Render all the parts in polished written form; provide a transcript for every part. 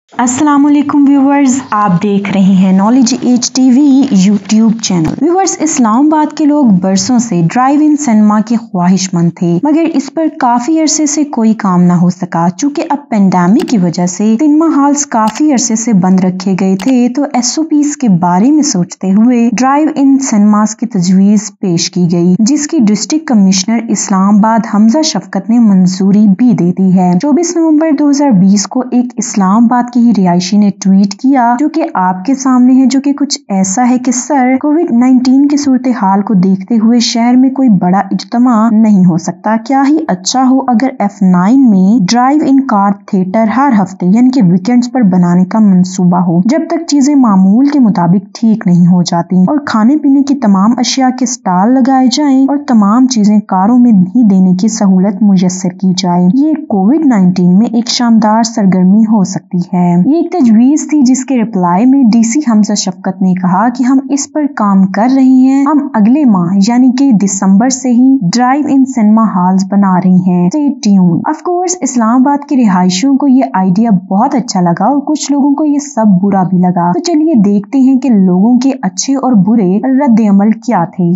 अस्सलामुअलैकुम व्यूवर्स, आप देख रहे हैं knowledge edge TV YouTube channel. Viewers, Islamabad के लोग बरसों से ड्राइव इन सिनेमा के ख्वाहिशमंद थे, मगर इस पर काफी अरसे से कोई काम ना हो सका। चूँकि अब पेंडेमिक की वजह से सिनेमा हॉल्स काफी अरसे से बंद रखे गए थे, तो SOPs के बारे में सोचते हुए ड्राइव इन सिनेमास की तजवीज पेश की गई, जिसकी डिस्ट्रिक्ट कमिश्नर इस्लामाबाद हमजा शफकत ने मंजूरी भी दे दी है। 24 नवंबर 2020 को एक इस्लामाबाद ही रिहायशी ने ट्वीट किया, जो कि आपके सामने है, जो कि कुछ ऐसा है कि सर, कोविड-19 की सूरत हाल को देखते हुए शहर में कोई बड़ा इज्तिमा नहीं हो सकता। क्या ही अच्छा हो अगर F9 में ड्राइव इन कार थिएटर हर हफ्ते यानी कि वीकेंड्स पर बनाने का मंसूबा हो, जब तक चीजें मामूल के मुताबिक ठीक नहीं हो जाती, और खाने पीने की तमाम अशिया के स्टॉल लगाए जाएं और तमाम चीजें कारों में नहीं देने की सहूलत मुयस्सर की जाए। ये कोविड-19 में एक शानदार सरगर्मी हो सकती है। ये एक तजवीज थी, जिसके रिप्लाई में DC हमजा शफकत ने कहा कि हम इस पर काम कर रहे हैं। हम अगले माह यानी कि दिसंबर से ही ड्राइव इन सिनेमा हॉल्स बना रहे हैं। Stay tuned. Of course, Islamabad के रिहायशियों को ये आइडिया बहुत अच्छा लगा और कुछ लोगों को ये सब बुरा भी लगा। तो चलिए देखते हैं कि लोगों के अच्छे और बुरे रद्द अमल क्या थे।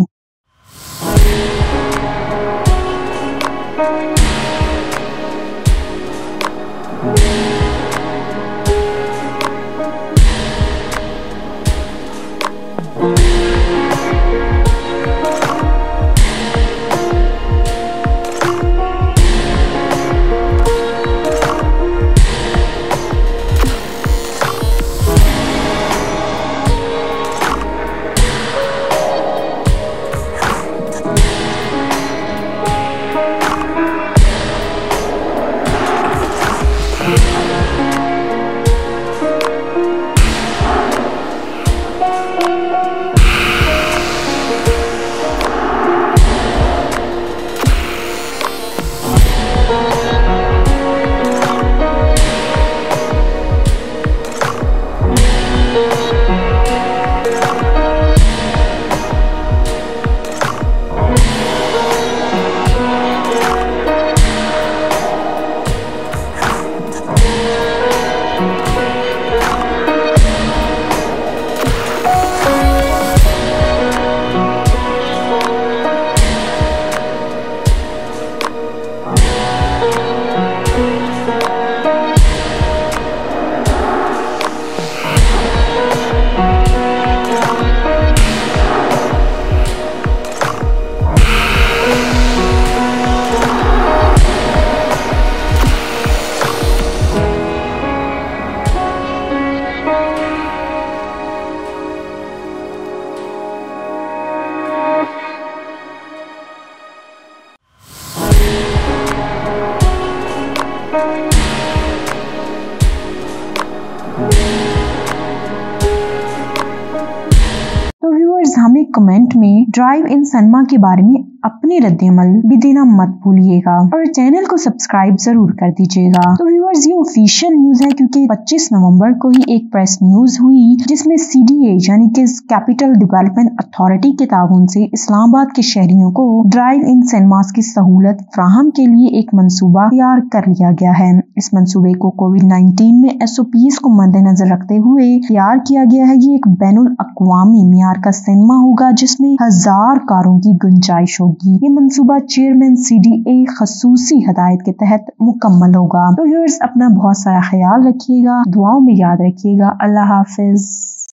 तो व्यूअर्स, हमें कमेंट में ड्राइव इन सिनेमा के बारे में अपने रद्द-ए-अमल भी देना मत भूलिएगा और चैनल को सब्सक्राइब जरूर कर दीजिएगा। तो व्यूअर्स, ये ऑफिशियल न्यूज है, क्योंकि 25 नवंबर को ही एक प्रेस न्यूज हुई, जिसमें CDA यानी कि कैपिटल डेवलपमेंट अथॉरिटी के ताउन से इस्लामाबाद के शहरियों को ड्राइव इन सिनेमास की सहूलत फ्राहम के लिए एक मंसूबा तैयार कर लिया गया है। इस मंसूबे को कोविड-19 में SOPs को मद्देनजर रखते हुए तैयार किया गया है। ये एक बैनुल अक़वामी मियार का सिनेमा होगा, जिसमें 1000 कारों की गुंजाइश होगी। ये मंसूबा चेयरमैन CDA खसूसी हदायत के तहत मुकम्मल होगा। तो व्यूअर्स, अपना बहुत सारा ख्याल रखिएगा, दुआओं में याद रखिएगा। अल्लाह हाफिज।